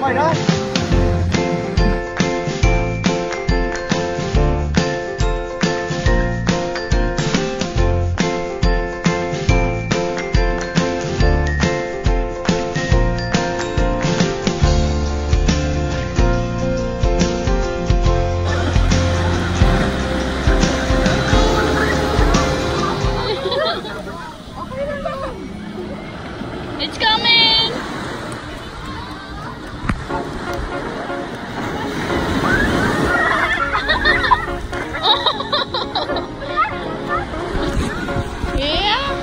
Okay na? It's coming! Yeah!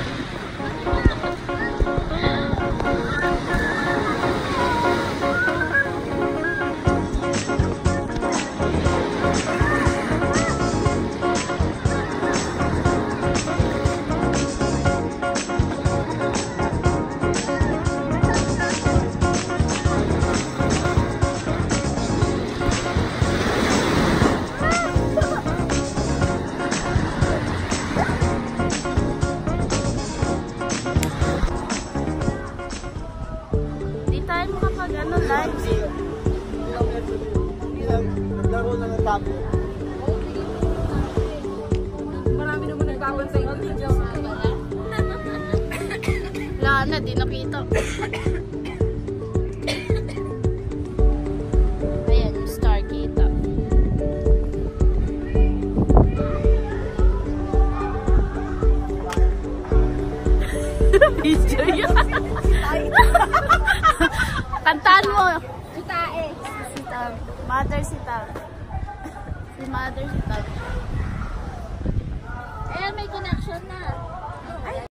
Ano live eh. Naglaro lang ang tapo. Marami naman nagbabantay ng video. Wala na, di nakita. Ayan, yung star kita. Video yan. Kantaan mo. Si Tae. Si Tal. Mother si Tal. Si Mother si Tal. Ayan, may connection na.